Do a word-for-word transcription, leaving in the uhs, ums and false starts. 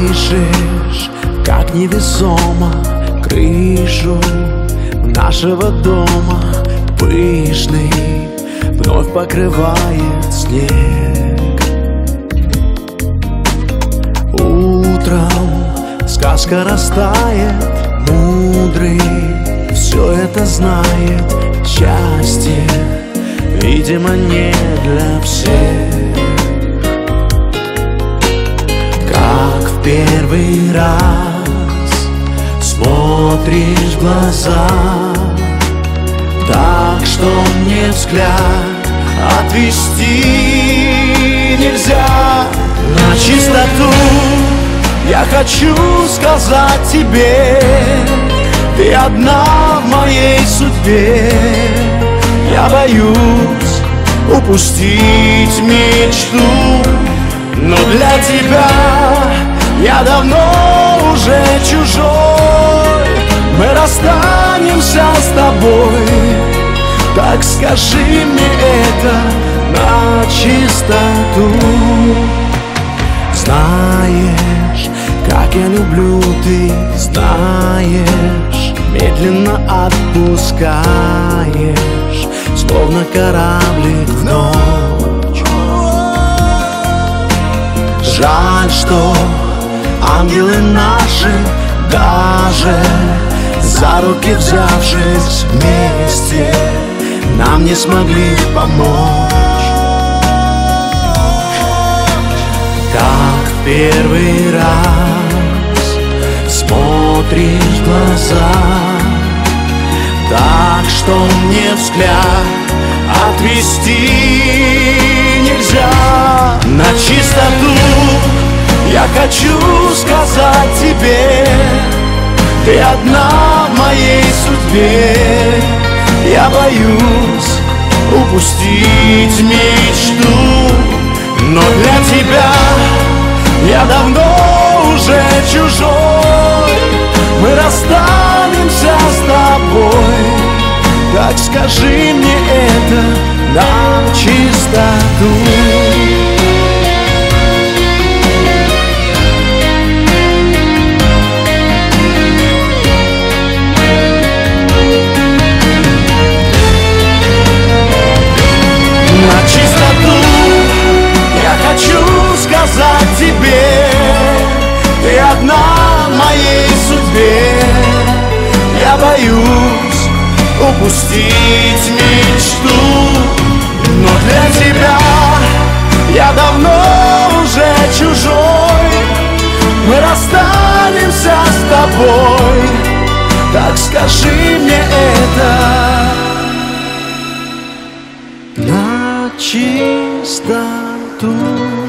Колышешь, как невесомо, крышу нашего дома. Пышный вновь покрывает снег. Утром сказка растает, мудрый все это знает. Счастье, видимо, не для всех. Как в первый раз смотришь в глаза, так что мне взгляд отвести нельзя. На чистоту я хочу сказать тебе: ты одна в моей судьбе. Я боюсь упустить мечту, но для тебя я давно уже чужой. Мы расстанемся с тобой, так скажи мне это на чистоту. Знаешь, как я люблю, ты знаешь, медленно отпускаешь, словно кораблик в ночь. Жаль, что ангелы наши, даже за руки взявшись вместе, нам не смогли помочь. Как в первый раз смотришь в глаза, так что мне взгляд отвести нельзя. На чистоту я хочу сказать тебе: ты одна в моей судьбе. Я боюсь упустить мечту, но для тебя я давно уже чужой. Мы расстанемся с тобой, так скажи мне это на чистоту. Сказать тебе: ты одна в моей судьбе. Я боюсь упустить мечту, но для тебя я давно уже чужой. Мы расстанемся с тобой, так скажи мне это на чистоту.